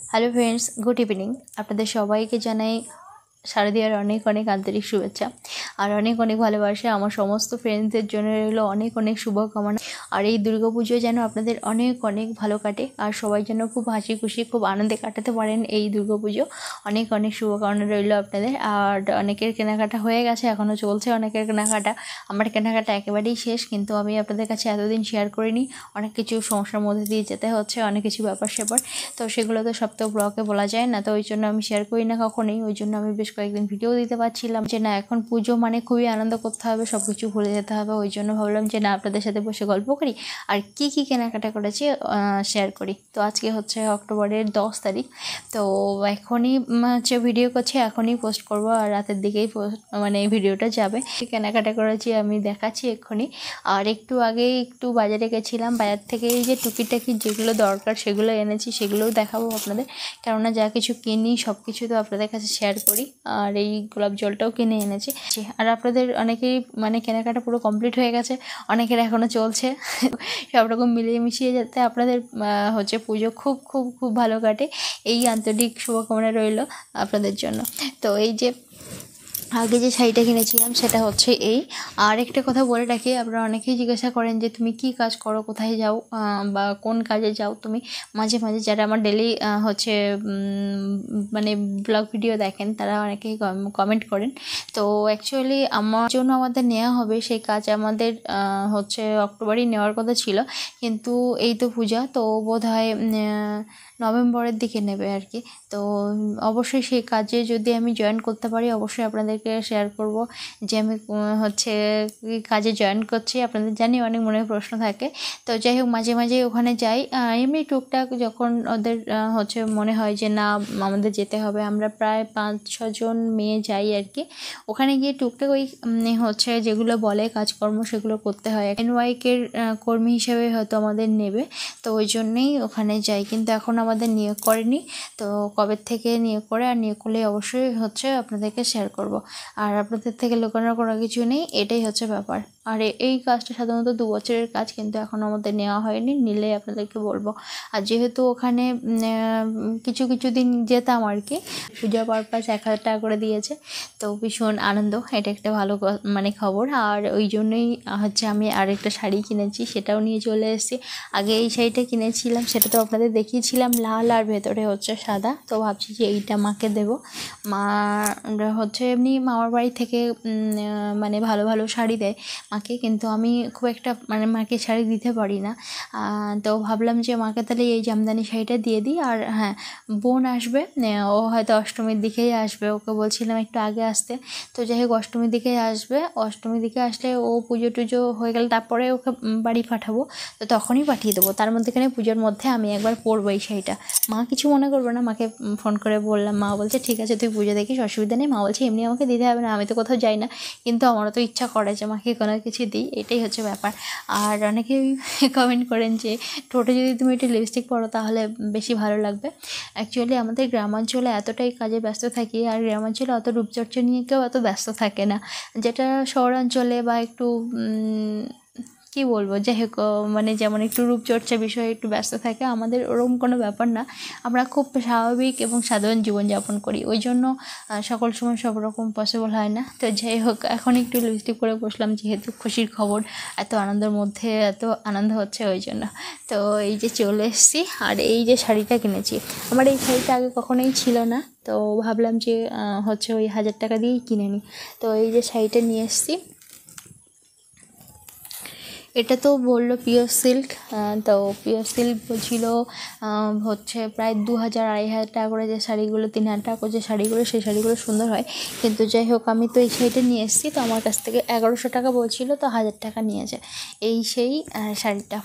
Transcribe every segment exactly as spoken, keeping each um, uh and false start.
Hello friends, good evening. আপনাদের সবাইকে জানাই শারদীয়ার অনেক অনেক আন্তরিক শুভেচ্ছা আর অনেক অনেক ভালোবাসা। আমার সমস্ত ফ্রেন্ডসদের জন্য রইল অনেক অনেক শুভকামনা। আর এই দুর্গাপুজো যেন আপনাদের অনেক অনেক ভালো কাটে আর সবাই যেন খুব হাসি খুশি খুব আনন্দে কাটাতে পারেন এই দুর্গাপুজো। অনেক অনেক শুভকামনা রইল আপনাদের। আর অনেকের কেনাকাটা হয়ে গেছে, এখনও চলছে অনেকের কেনাকাটা। আমার কেনাকাটা একেবারেই শেষ, কিন্তু আমি আপনাদের কাছে এতদিন শেয়ার করিনি। অনেক কিছু সমস্যার মধ্যে দিয়ে যেতে হচ্ছে, অনেক কিছু ব্যাপার স্যাপার, তো সেগুলো তো সব তো ব্লগে বলা যায় না, তো ওই জন্য আমি শেয়ার করি না কখনোই। ওই জন্য আমি বেশ কয়েকদিন ভিডিও দিতে পারছিলাম যে না, এখন পুজো মানে খুবই আনন্দ করতে হবে, সব কিছু ভুলে যেতে হবে। ওই জন্য ভাবলাম যে না, আপনাদের সাথে বসে গল্প করি আর কি কি কেনাকাটা করেছি শেয়ার করি। তো আজকে হচ্ছে অক্টোবরের দশ তারিখ, তো এখনই হচ্ছে ভিডিও করছি, এখনই পোস্ট করব আর রাতের দিকেই পোস্ট মানে ভিডিওটা যাবে। কেনাকাটা করেছি আমি দেখাচ্ছি এক্ষুনি। আর একটু আগে একটু বাজারে গেছিলাম, বাজার থেকে এই যে টুকিটাকি যেগুলো দরকার সেগুলো এনেছি, সেগুলোও দেখাবো আপনাদের। কেননা যা কিছু কিনি সব কিছু তো আপনাদের কাছে শেয়ার করি। আর এই গোলাপ জলটাও কিনে এনেছি। আর আপনাদের অনেকেই মানে কেনাকাটা পুরো কমপ্লিট হয়ে গেছে, অনেকের এখনও চলছে। সব রকম মিলিয়ে মিশিয়ে যাতে আপনাদের হচ্ছে পুজো খুব খুব খুব ভালো কাটে, এই আন্তরিক শুভকামনা রইল আপনাদের জন্য। তো এই যে আগে যে শাড়িটা কিনেছিলাম সেটা হচ্ছে এই। আর একটা কথা বলে রাখি, আপনারা অনেকেই জিজ্ঞাসা করেন যে তুমি কি কাজ করো, কোথায় যাও বা কোন কাজে যাও তুমি। মাঝে মাঝে যারা আমার ডেলি হচ্ছে মানে ব্লগ ভিডিও দেখেন তারা অনেকেই কমেন্ট করেন। তো অ্যাকচুয়ালি আমার জন্য আমাদের নেওয়া হবে সেই কাজ, আমাদের হচ্ছে অক্টোবরেই নেওয়ার কথা ছিল, কিন্তু এই তো পূজা, তো বোধ হয় নভেম্বরের দিকে নেবে আর কি। তো অবশ্যই সেই কাজে যদি আমি জয়েন করতে পারি অবশ্যই আপনাদেরকে শেয়ার করব যে আমি হচ্ছে কাজে জয়েন করছি। আপনাদের জানি অনেক মনে প্রশ্ন থাকে, তো যাই হোক মাঝে মাঝে ওখানে যাই এমনি টুকটাক, যখন ওদের হচ্ছে মনে হয় যে না আমাদের যেতে হবে। আমরা প্রায় পাঁচ ছজন মেয়ে যাই আর কি। ওখানে গিয়ে টুকটাক ওই হচ্ছে যেগুলো বলে কাজকর্ম সেগুলো করতে হয়। এনওয়াইকের কর্মী হিসেবে হয়তো আমাদের নেবে, তো ওই জন্যেই ওখানে যাই। কিন্তু এখন আমাদের নিয়োগ করেনি, তো কবে থেকে নিয়োগ করে, আর নিয়োগ করলে অবশ্যই হচ্ছে আপনাদেরকে শেয়ার করব। আর আপনাদের থেকে লুকানোর কোনো কিছু নেই, এটাই হচ্ছে ব্যাপার। আর এই কাজটা সাধারণত দু বছরের কাজ, কিন্তু এখন আমাদের নেওয়া হয়নি, নিলে আপনাদেরকে বলবো। আর যেহেতু ওখানে কিছু কিছু দিন যেতাম আর কি, পূজা পারপাস এক হাজার টাকা করে দিয়েছে, তো ভীষণ আনন্দ, এটা একটা ভালো মানে খবর। আর ওই জন্যই হচ্ছে আমি আরেকটা শাড়ি কিনেছি, সেটাও নিয়ে চলে এসেছি। আগে এই শাড়িটা কিনেছিলাম, সেটা তো আপনাদের দেখিয়েছিলাম লাল আর ভেতরে হচ্ছে সাদা, তো ভাবছি যে এইটা মাকে দেবো। মা হচ্ছে এমনি মামার বাড়ি থেকে মানে ভালো ভালো শাড়ি দেয় মাকে, কিন্তু আমি খুব একটা মানে মাকে শাড়ি দিতে পারি না, তো ভাবলাম যে মাকে তাহলে এই জামদানি শাড়িটা দিয়ে দিই। আর হ্যাঁ, বোন আসবে, ও হয়তো অষ্টমীর দিকেই আসবে, ওকে বলছিলাম একটু আগে আসতে, তো যাই হোক অষ্টমীর দিকেই আসবে। অষ্টমীর দিকে আসলে ও পুজো টুজো হয়ে গেলে তারপরে ওকে বাড়ি পাঠাবো, তো তখনই পাঠিয়ে দেবো। তার মধ্যেখানে পুজোর মধ্যে আমি একবার পরবো এই শাড়িটা। মা কিছু মনে করবে না, মাকে ফোন করে বললাম, মা বলছে ঠিক আছে তুই পুজো দেখিস, অসুবিধা নেই। মা বলছে এমনি আমাকে দিতে হবে না, আমি তো কোথাও যাই না, কিন্তু আমারও তো ইচ্ছা করে যে মাকে কোনো কিছু দিই, এটাই হচ্ছে ব্যাপার। আর অনেকেই কমেন্ট করেন যে ঠোঁটে যদি তুমি একটু লিপস্টিক পরো তাহলে বেশি ভালো লাগবে। অ্যাকচুয়ালি আমাদের গ্রামাঞ্চলে এতটাই কাজে ব্যস্ত থাকি, আর গ্রামাঞ্চলে অত রূপচর্চা নিয়ে কেউ অত ব্যস্ত থাকে না, যেটা শহরাঞ্চলে বা একটু কী বলবো, যাই হোক মানে যেমন একটু রূপচর্চা বিষয়ে একটু ব্যস্ত থাকে, আমাদের ওরকম কোনো ব্যাপার না। আমরা খুব স্বাভাবিক এবং সাধারণ জীবনযাপন করি, ওই জন্য সকল সময় সব রকম পসিবল হয় না। তো যাই হোক এখন একটু লিপস্টিক করে বসলাম, যেহেতু খুশির খবর, এত আনন্দের মধ্যে এত আনন্দ হচ্ছে ওই জন্য। তো এই যে চলে এসেছি, আর এই যে শাড়িটা কিনেছি, আমার এই শাড়িটা আগে কখনোই ছিল না, তো ভাবলাম যে হচ্ছে ওই হাজার টাকা দিয়েই কিনে নিই। তো এই যে শাড়িটা নিয়ে এসেছি, এটা তো বললো পিওর সিল্ক, তো পিওর সিল্ক বলছিল হচ্ছে প্রায় দু হাজার আড়াই হাজার টাকা করে, যে শাড়িগুলো তিন হাজার টাকা করে যে শাড়িগুলো, সেই শাড়িগুলো সুন্দর হয়। কিন্তু যাই হোক আমি তো এই শাড়িটা নিয়ে এসেছি, তো আমার কাছ থেকে এগারোশো টাকা বলছিল, তো হাজার টাকা নিয়েছে এই সেই শাড়িটা।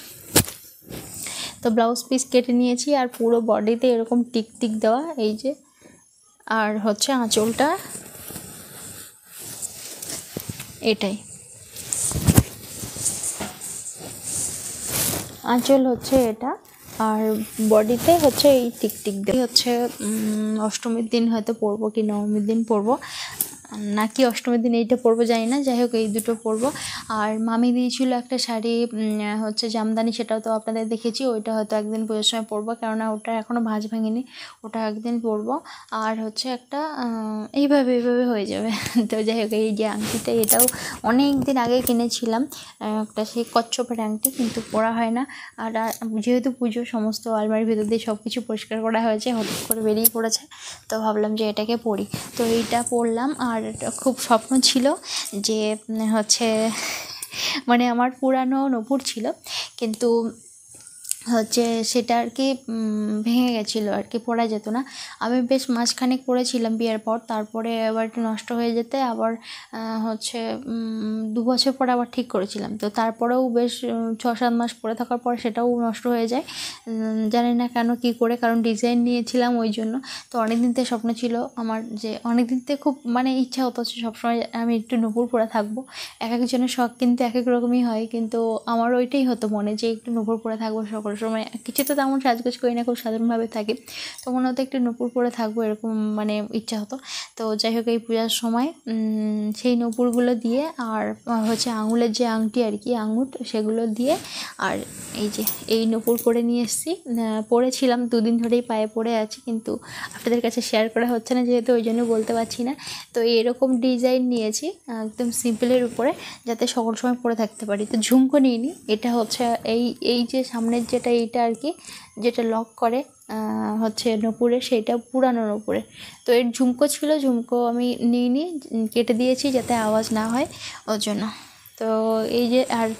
তো ব্লাউজ পিস কেটে নিয়েছি, আর পুরো বডিতে এরকম টিক টিক দেওয়া এই যে, আর হচ্ছে আঁচলটা এটাই, আঁচল হচ্ছে এটা, আর বডিতে হচ্ছে এই টিকটিক দিয়ে হচ্ছে অষ্টমীর দিন হয়তো পরবো কি নবমীর দিন পরবো। নাকি অষ্টমীর দিন এইটা পরবো জানি না, যাই হোক এই দুটো পরবো। আর মামি দিয়েছিল একটা শাড়ি হচ্ছে জামদানি, সেটাও তো আপনাদের দেখেছি, ওইটা হয়তো একদিন পুজোর সময় পরবো, কেননা ওটা এখনও ভাঁজ ভাঙেনি, ওটা একদিন পরবো। আর হচ্ছে একটা এইভাবে এইভাবে হয়ে যাবে। তো যাই হোক এই যে আংটিটা, এটাও অনেক দিন আগে কিনেছিলাম, একটা সেই কচ্ছপের আংটি, কিন্তু পরা হয় না। আর যেহেতু পুজো, সমস্ত আলমারির ভিতর দিয়ে সব কিছু পরিষ্কার করা হয়েছে, হঠাৎ করে বেরিয়ে পড়েছে, তো ভাবলাম যে এটাকে পরি, তো এইটা পরলাম। আর খুব স্বপ্ন ছিল যে হচ্ছে মানে আমার পুরানো নূপুর ছিল, কিন্তু হচ্ছে সেটা আর কি ভেঙে গেছিলো আর কি, পরা যেত না। আমি বেশ মাসখানেক পরেছিলাম বিয়ের পর, তারপরে আবার একটু নষ্ট হয়ে যেতে আবার হচ্ছে দু বছর পর আবার ঠিক করেছিলাম, তো তারপরেও বেশ ছ সাত মাস পরে থাকার পর সেটাও নষ্ট হয়ে যায়, জানি না কেন কী করে, কারণ ডিজাইন নিয়েছিলাম ওই জন্য। তো অনেক দিন থেকে স্বপ্ন ছিল আমার, যে অনেক দিন থেকে খুব মানে ইচ্ছা হতো সবসময় আমি একটু নূপুর পরে থাকবো। এক একজনের শখ কিন্তু এক এক রকমই হয়, কিন্তু আমার ওইটাই হতো মনে, যে একটু নূপুর পরে থাকবো সকল সময়। কিছু তো তেমন সাজগোজ করি না, খুব সাধারণভাবে থাকি, তো মনে হতো একটু নূপুর পরে থাকবো, এরকম মানে ইচ্ছা হতো। তো যাই হোক এই পূজার সময় সেই নূপুরগুলো দিয়ে, আর হচ্ছে আঙুলের যে আংটি আর কি, আঙুট, সেগুলো দিয়ে, আর এই যে এই নূপুর পরে নিয়ে এসেছি, পরেছিলাম দুদিন ধরেই পায়ে পরে আছি, কিন্তু আপনাদের কাছে শেয়ার করা হচ্ছে না যেহেতু, ওই জন্য বলতে পারছি না। তো এরকম ডিজাইন নিয়েছি একদম সিম্পলের উপরে, যাতে সকল সময় পরে থাকতে পারি। তো ঝুমকো নিইনি, এটা হচ্ছে এই এই যে সামনের যেটা, এইটা আর কি, যেটা লক করে হচ্ছে নূপুরে, সেইটা পুরানো নূপুরে। তো এর ঝুমকো ছিল, ঝুমকো আমি নিইনি, কেটে দিয়েছি যাতে আওয়াজ না হয় ওর জন্য। তো এই যে আর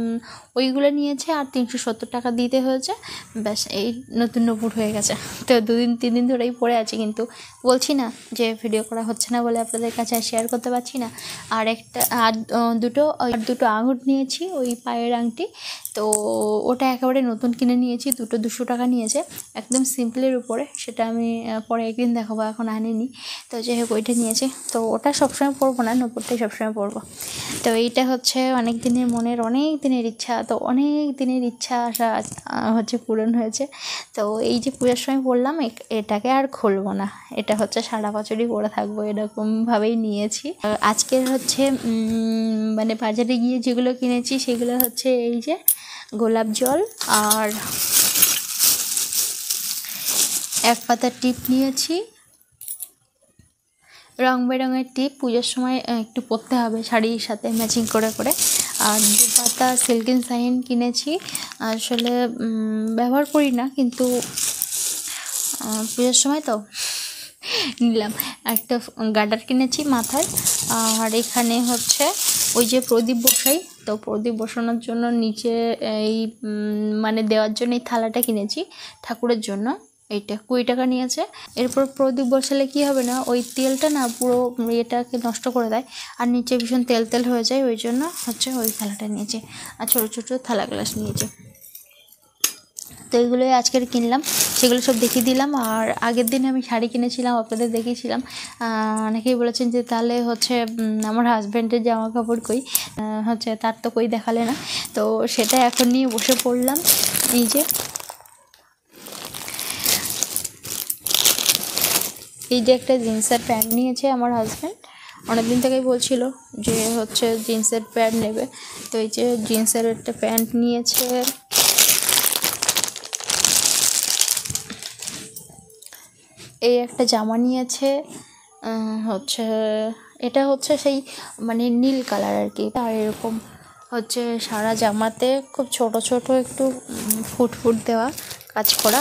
ওইগুলো নিয়েছে, আর তিনশো সত্তর টাকা দিতে হয়েছে, ব্যাস এই নতুন নূপুর হয়ে গেছে। তো দুদিন তিন দিন ধরেই পরে আছি, কিন্তু বলছি না যে ভিডিও করা হচ্ছে না বলে আপনাদের কাছে আর শেয়ার করতে পারছি না। আর একটা আর দুটো আর দুটো আঙুর নিয়েছি, ওই পায়ের আংটি, তো ওটা একেবারে নতুন কিনে নিয়েছি, দুটো দুশো টাকা নিয়েছে, একদম সিম্পলের উপরে, সেটা আমি পরে একদিন দেখাবো, এখন আনিনি। তো যাই হোক ওইটা নিয়েছে, তো ওটা সবসময় পরবো না, নূপুরটাই সবসময় পরবো। তো এইটা হচ্ছে অনেক দিনের মনের অনেক দিনের ইচ্ছা, তো অনেক দিনের ইচ্ছা আশা হচ্ছে পূরণ হয়েছে। তো এই যে পূজার সময় পরলাম, এটাকে আর খুলবো না, এটা হচ্ছে সারা বছরই পরে থাকবো, এরকমভাবেই নিয়েছি। আজকের হচ্ছে মানে বাজারে গিয়ে যেগুলো কিনেছি সেগুলো হচ্ছে এই যে গোলাপ জল, আর এক পাতা টিপ নিয়েছি, রং বেরঙের টিপ, পুজোর সময় একটু পরতে হবে শাড়ির সাথে ম্যাচিং করে করে। আর দু পাতা সিল্কিন সাইন কিনেছি, আসলে ব্যবহার করি না, কিন্তু পুজোর সময় তো নিলাম। একটা গার্ডার কিনেছি মাথার, আর এখানে হচ্ছে ওই যে প্রদীপ বসাই, তো প্রদীপ বসানোর জন্য নিচে এই মানে দেওয়ার জন্য এই থালাটা কিনেছি ঠাকুরের জন্য, এইটা কুড়ি টাকা নিয়েছে। এরপর প্রদীপ বসালে কি হবে না, ওই তেলটা না পুরো এটাকে নষ্ট করে দেয়, আর নিচে ভীষণ তেল তেল হয়ে যায়, ওই জন্য হচ্ছে ওই থালাটা নিয়েছে, আর ছোটো ছোটো থালা গ্লাস নিয়েছে। তো এইগুলোই আজকের কিনলাম, সেগুলো সব দেখিয়ে দিলাম। আর আগের দিন আমি শাড়ি কিনেছিলাম, আপনাদের দেখিয়েছিলাম, অনেকেই বলেছেন যে তাহলে হচ্ছে আমার হাজব্যান্ডের জামা কাপড় কই, হচ্ছে তার তো কই দেখালে না, তো সেটা এখন নিয়ে বসে পড়লাম। এই যে এই যে একটা জিন্সের প্যান্ট নিয়েছে আমার হাজব্যান্ড, অনেকদিন থেকেই বলছিল যে হচ্ছে জিন্সের প্যান্ট নেবে, তো এই যে জিন্সের একটা প্যান্ট নিয়েছে। এই একটা জামা নিয়েছে, হচ্ছে এটা হচ্ছে সেই মানে নীল কালার আর কি, আর এরকম হচ্ছে সারা জামাতে খুব ছোট ছোট একটু ফুট ফুট দেওয়া কাজ করা।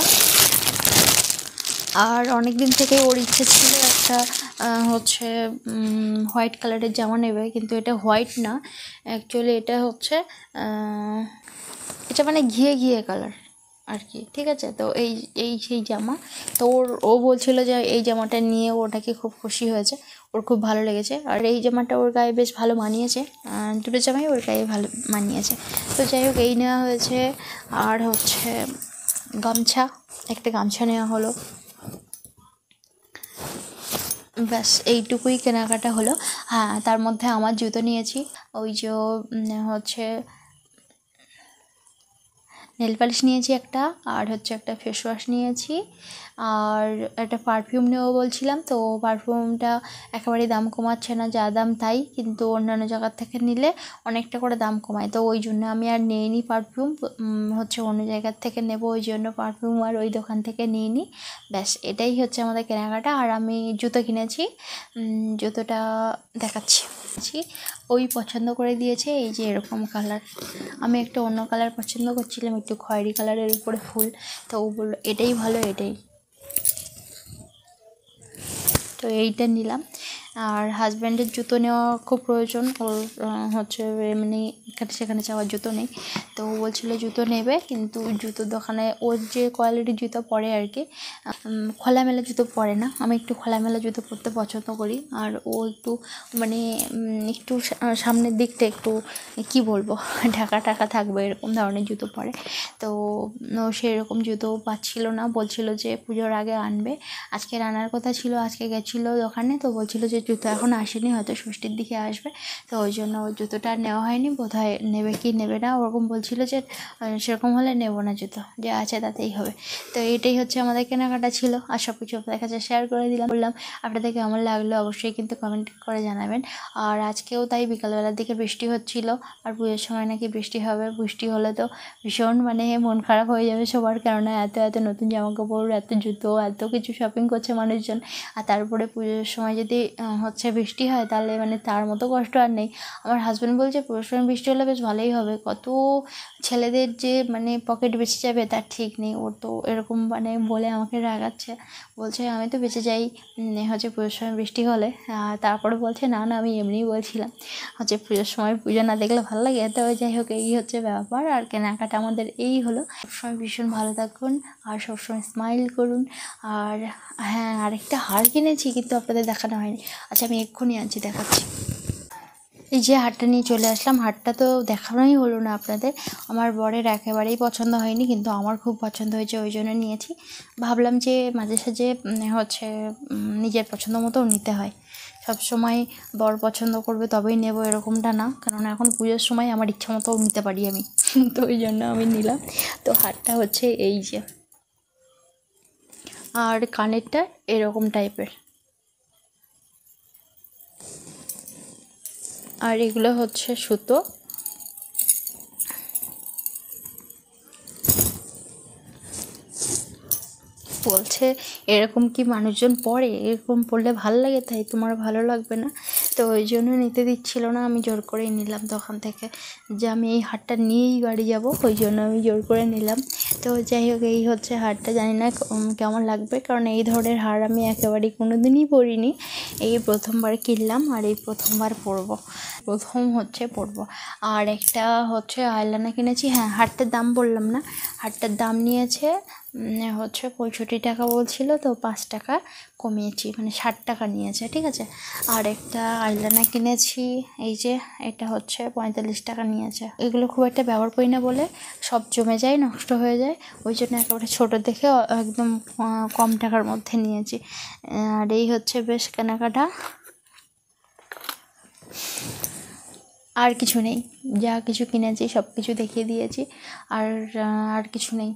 আর অনেক দিন থেকে ওর ইচ্ছে ছিল একটা হচ্ছে হোয়াইট কালারের জামা নেবে, কিন্তু এটা হোয়াইট না, অ্যাকচুয়ালি এটা হচ্ছে এটা মানে ঘিয়ে ঘিয়ে কালার আর কি, ঠিক আছে। তো এই এই সেই জামা, তো ওর ও বলছিল যে এই জামাটা নিয়ে ওটাকে খুব খুশি হয়েছে, ওর খুব ভালো লেগেছে, আর এই জামাটা ওর গায়ে বেশ ভালো মানিয়েছে, দুটো জামাই ওর গায়ে ভালো মানিয়েছে। তো যাই হোক এই নেওয়া হয়েছে। আর হচ্ছে গামছা, একটা গামছা নেওয়া হলো, ব্যাস এইটুকুই কেনাকাটা হলো। হ্যাঁ, তার মধ্যে আমার জুতো নিয়েছি, ওই যে হচ্ছে নেল পালিশ নিয়েছি একটা, আর হচ্ছে একটা ফেস ওয়াশ নিয়েছি, আর একটা পারফিউম নেবো বলছিলাম। তো পারফিউমটা একেবারেই দাম কমাচ্ছে না, যা দাম তাই, কিন্তু অন্যান্য জায়গার থেকে নিলে অনেকটা করে দাম কমায়। তো ওই জন্য আমি আর নিইনি পারফিউম, হচ্ছে অন্য জায়গার থেকে নেব, ওই জন্য পারফিউম আর ওই দোকান থেকে নিইনি। ব্যাস এটাই হচ্ছে আমাদের কেনাকাটা। আর আমি জুতো কিনেছি, জুতোটা দেখাচ্ছি। ওই পছন্দ করে দিয়েছে এই যে এরকম কালার, আমি একটা অন্য কালার পছন্দ করছিলাম, একটু খয়েরি কালারের উপরে ফুল, তো ও বললো এটাই ভালো, এটাই, তো এইটা নিলাম। আর হাজব্যান্ডের জুতো নেওয়া খুব প্রয়োজন, ওর হচ্ছে এমনি এখানে সেখানে যাওয়ার জুতো নেই, তো ও বলছিলো জুতো নেবে, কিন্তু জুতোর দোকানে ওর যে কোয়ালিটির জুতো পরে আর কি, খোলামেলা জুতো পরে না, আমি একটু খোলামেলা জুতো পরতে পছন্দ করি। আর ও একটু মানে একটু সামনের দিকটা একটু কি বলবো ঢাকা টাকা থাকবে এরকম ধরনের জুতো পরে, তো ও সেরকম জুতো পাচ্ছিল না, বলছিল যে পুজোর আগে আনবে, আজকে আনার কথা ছিল, আজকে গেছিলো দোকানে, তো বলছিল যে জুতো এখন আসেনি, হয়তো ষষ্ঠীর দিকে আসবে, তো ওই জন্য ওই জুতোটা আর নেওয়া হয়নি, বোধহয় নেবে কি নেবে না ওরকম বলছিল, যে সেরকম হলে নেবো না, জুতো যে আছে তাতেই হবে। তো এইটাই হচ্ছে আমাদের কেনাকাটা ছিল, আর সব কিছু আপনাদের কাছে শেয়ার করে দিলাম। বললাম আপনাদের কেমন লাগলো অবশ্যই কিন্তু কমেন্ট করে জানাবেন। আর আজকেও তাই বিকালবেলার দিকে বৃষ্টি হচ্ছিল, আর পুজোর সময় নাকি বৃষ্টি হবে, বৃষ্টি হলে তো ভীষণ মানে মন খারাপ হয়ে যাবে সবার, কেননা এত এত নতুন জামাকাপড়, এত জুতো, এত কিছু শপিং করছে মানুষজন, আর তারপরে পুজোর সময় যদি হচ্ছে বৃষ্টি হয় তাহলে মানে তার মতো কষ্ট আর নেই। আমার হাজব্যান্ড বলছে পুজোর সময় বৃষ্টি হলে বেশ ভালোই হবে, কত ছেলেদের যে মানে পকেট বেঁচে যাবে তার ঠিক নেই, ওর তো এরকম মানে বলে আমাকে রাগাচ্ছে, বলছে আমি তো বেঁচে যাই হচ্ছে পুজোর সময় বৃষ্টি হলে, আর তারপরে বলছে না না আমি এমনিই বলছিলাম, হচ্ছে পুজোর সময় পুজো না দেখলে ভালো লাগে। তো যাই হোক এই হচ্ছে ব্যাপার, আর কেনাকাটা আমাদের এই হলো। সবসময় ভীষণ ভালো থাকুন আর সবসময় স্মাইল করুন। আর হ্যাঁ, আরেকটা হার কিনেছি কিন্তু আপনাদের দেখানো হয়নি, আচ্ছা আমি এক্ষুনি আনছি দেখাচ্ছি। এই যে হারটা নিয়ে চলে আসলাম, হারটা তো দেখানোই হলো না আপনাদের, আমার বরের একেবারেই পছন্দ হয়নি, কিন্তু আমার খুব পছন্দ হয়েছে ওই জন্য নিয়েছি। ভাবলাম যে মাঝে সাঝে হচ্ছে নিজের পছন্দ মতো নিতে হয়, সব সময় বর পছন্দ করবে তবেই নেব এরকমটা না, কারণ এখন পুজোর সময় আমার ইচ্ছা মতো নিতে পারি আমি তো ওই জন্য আমি নিলাম। তো হারটা হচ্ছে এই যে, আর কানেরটা এরকম টাইপের, আর এগুলো হচ্ছে সুতো। বলছে এরকম কি মানুষজন পরে, এরকম পরলে ভালো লাগে, তাই তোমার ভালো লাগবে না, তো ওই জন্য নিতে দিচ্ছিল না, আমি জোর করেই নিলাম দোকান থেকে, যে আমি এই হারটা নিয়েই বাড়ি যাব, ওই জন্য আমি জোর করে নিলাম। তো যাই হোক এই হচ্ছে হারটা, জানি না কেমন লাগবে, কারণ এই ধরনের হার আমি একেবারেই কোনো দিনই পরিনি, এই প্রথমবার কিনলাম আর এই প্রথমবার পরবো, প্রথম হচ্ছে পরবো। আর একটা হচ্ছে আইলানা কিনেছি, হ্যাঁ হারটার দাম বললাম না, হারটার দাম নিয়েছে হচ্ছে পঁয়ষট্টি টাকা বলছিল, তো পাঁচ টাকা কমিয়েছি, মানে ষাট টাকা নিয়েছে, ঠিক আছে। আর একটা আইলানা কিনেছি, এই যে এটা হচ্ছে পঁয়তাল্লিশ টাকা নিয়েছে, এগুলো খুব একটা ব্যবহার করি না বলে সব জমে যায়, নষ্ট হয়ে যায়, ওই জন্য একেবারে ছোটো দেখে একদম কম টাকার মধ্যে নিয়েছি। আর এই হচ্ছে বেশ কেনাকাটা, আর কিছু নেই, যা কিছু কিনেছি সব কিছু দেখিয়ে দিয়েছি, আর আর কিছু নেই।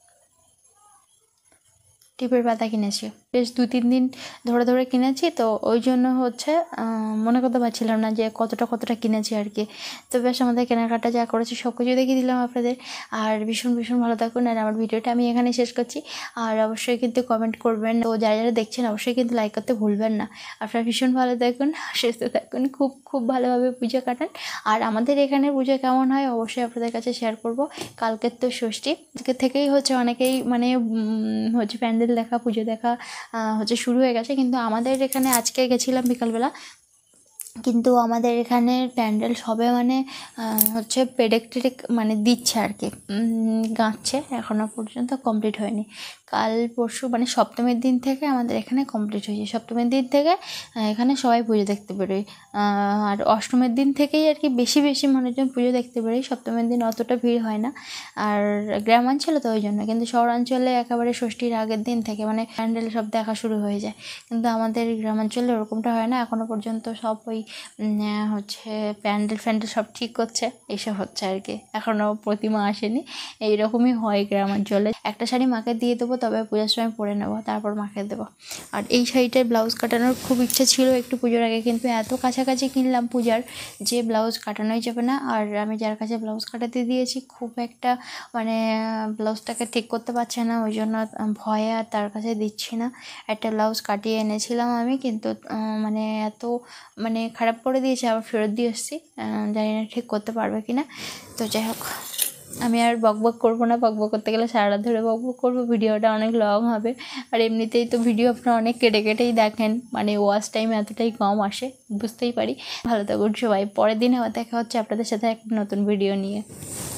টিপের পাতা কিনেছি, বেশ দু তিন দিন ধরে ধরে কিনেছি, তো ওই জন্য হচ্ছে মনে করতে পারছিলাম না যে কতটা কতটা কিনেছি আর কি। তো বেশ আমাদের কেনাকাটা যা করেছি সব কিছু দেখিয়ে দিলাম আপনাদের, আর ভীষণ ভীষণ ভালো থাকুন। আর আমার ভিডিওটা আমি এখানে শেষ করছি, আর অবশ্যই কিন্তু কমেন্ট করবেন, তো যারা যারা দেখছেন অবশ্যই কিন্তু লাইক করতে ভুলবেন না। আপনারা ভীষণ ভালো থাকুন, সুস্থ থাকুন, খুব খুব ভালোভাবে পুজো কাটান। আর আমাদের এখানে পুজো কেমন হয় অবশ্যই আপনাদের কাছে শেয়ার করব। কালকের তো ষষ্ঠী, আজকে থেকেই হচ্ছে অনেকেই মানে হচ্ছে প্যান্ডেল দেখা, পুজো দেখা হচ্ছে শুরু হয়ে গেছে, কিন্তু আমাদের এখানে আজকে গেছিলাম বিকালবেলা, কিন্তু আমাদের এখানে প্যান্ডেল সবে মানে হচ্ছে পেরেক টেরেক মানে দিচ্ছে আর কি, গাঁথছে, এখনও পর্যন্ত কমপ্লিট হয়নি। কাল পরশু মানে সপ্তমীর দিন থেকে আমাদের এখানে কমপ্লিট হয়েছে। সপ্তমীর দিন থেকে এখানে সবাই পুজো দেখতে বেরোয়, আর অষ্টমীর দিন থেকেই আর কি বেশি বেশি মানুষজন পুজো দেখতে বেরোয়। সপ্তমীর দিন অতটা ভিড় হয় না, আর গ্রামাঞ্চলে তো ওই জন্য। কিন্তু শহরাঞ্চলে একেবারে ষষ্ঠীর আগের দিন থেকে মানে প্যান্ডেল সব দেখা শুরু হয়ে যায়, কিন্তু আমাদের গ্রামাঞ্চলে ওরকমটা হয় না। এখনও পর্যন্ত সব ওই হচ্ছে প্যান্ডেল ফ্যান্ডেল সব ঠিক করছে, এইসব হচ্ছে আর কি। এখনও প্রতিমা আসেনি, এইরকমই হয় গ্রামাঞ্চলে। একটা শাড়ি মাকে দিয়ে দেবো, তবে পূজার সময় পরে নেবো, তারপর মাকে দেবো। আর এই শাড়িটার ব্লাউজ কাটানোর খুব ইচ্ছা ছিল একটু পুজোর আগে, কিন্তু এত কাছাকাছি কিনলাম পূজার যে ব্লাউজ কাটানোই যাবে না। আর আমি যার কাছে ব্লাউজ কাটাতে দিয়েছি খুব একটা মানে ব্লাউজটাকে ঠিক করতে পারছে না, ওই জন্য ভয়ে আর তার কাছে দিচ্ছি না। একটা ব্লাউজ কাটিয়ে এনেছিলাম আমি, কিন্তু মানে এত মানে খারাপ করে দিয়েছে, আবার ফেরত দিয়ে এসেছি, জানি না ঠিক করতে পারবে কি না। তো যাই হোক, আমি আর বকবক করবো না, বকবক করতে গেলে সারা রাত ধরে বকবক করবো, ভিডিওটা অনেক লং হবে। আর এমনিতেই তো ভিডিও আপনারা অনেক কেটে কেটেই দেখেন, মানে ওয়াচ টাইম এতটাই কম আসে, বুঝতেই পারি। ভালো থাকুন সবাই, পরের দিন আবার দেখা হচ্ছে আপনাদের সাথে একটা নতুন ভিডিও নিয়ে।